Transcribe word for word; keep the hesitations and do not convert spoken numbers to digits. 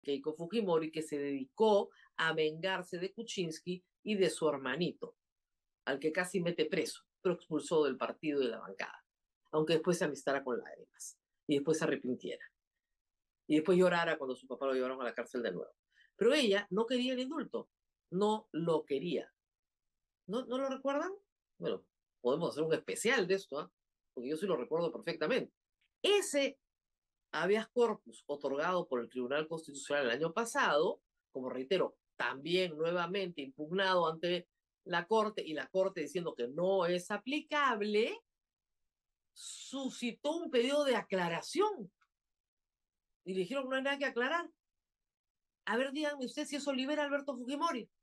Keiko Fujimori, que se dedicó a vengarse de Kuczynski y de su hermanito, al que casi mete preso, pero expulsó del partido y de la bancada, aunque después se amistara con lágrimas y después se arrepintiera y después llorara cuando su papá lo llevaron a la cárcel de nuevo. Pero ella no quería el indulto, no lo quería. ¿No, no lo recuerdan? Bueno, podemos hacer un especial de esto, ¿eh? Porque yo sí lo recuerdo perfectamente. Ese habeas corpus otorgado por el Tribunal Constitucional el año pasado, como reitero, también nuevamente impugnado ante la Corte y la Corte diciendo que no es aplicable, suscitó un pedido de aclaración. Y le dijeron, no hay nada que aclarar. A ver, díganme usted si eso libera a Alberto Fujimori.